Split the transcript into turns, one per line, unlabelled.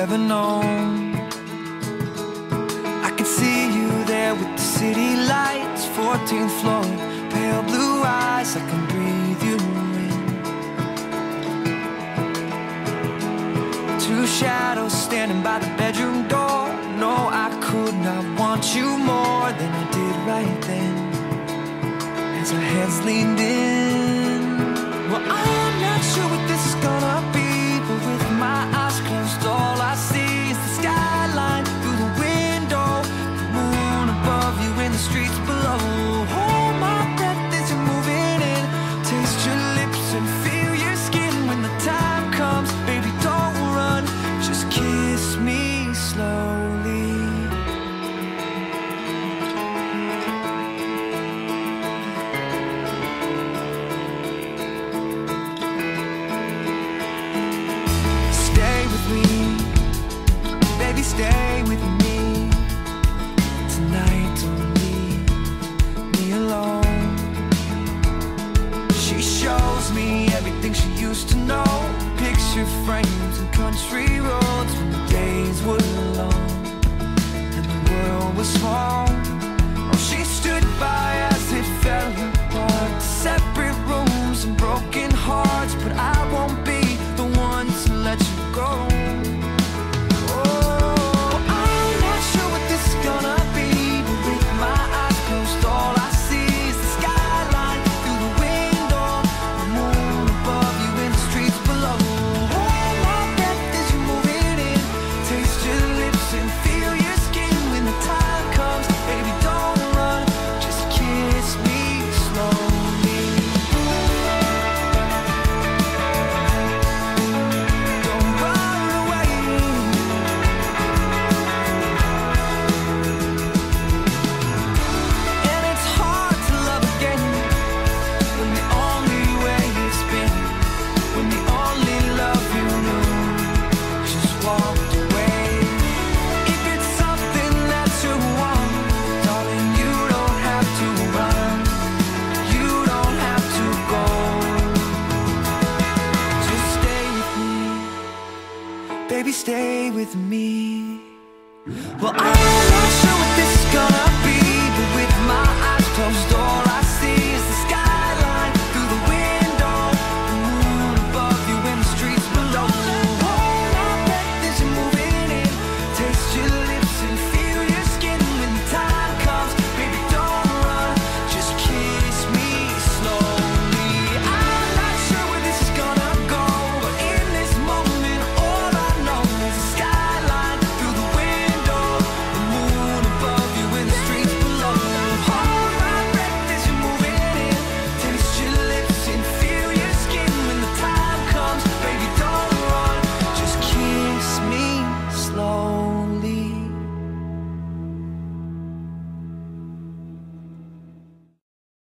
ever known. I could see you there with the city lights, 14th floor, pale blue eyes, I can breathe you in. Two shadows standing by the bedroom door. No, I could not want you more than I did right then, as our heads leaned in. Well, I'm not sure what this is gonna be, but with my eyes closed, all I see is the skyline through the window, the moon above you and the streets below. Hold my breath as you're moving in, taste your lips and feel your skin. When the time comes, baby, don't run, just kiss me slowly. Baby, stay with me tonight, don't leave me alone. She shows me everything she used to know, picture frames and country roads when the days were long and the world was small. Oh, she stood by as it fell apart, separate rooms and broken hearts, but I won't be the one to let you go. Baby, stay with me. Well, I'm not sure what this is gonna be, but with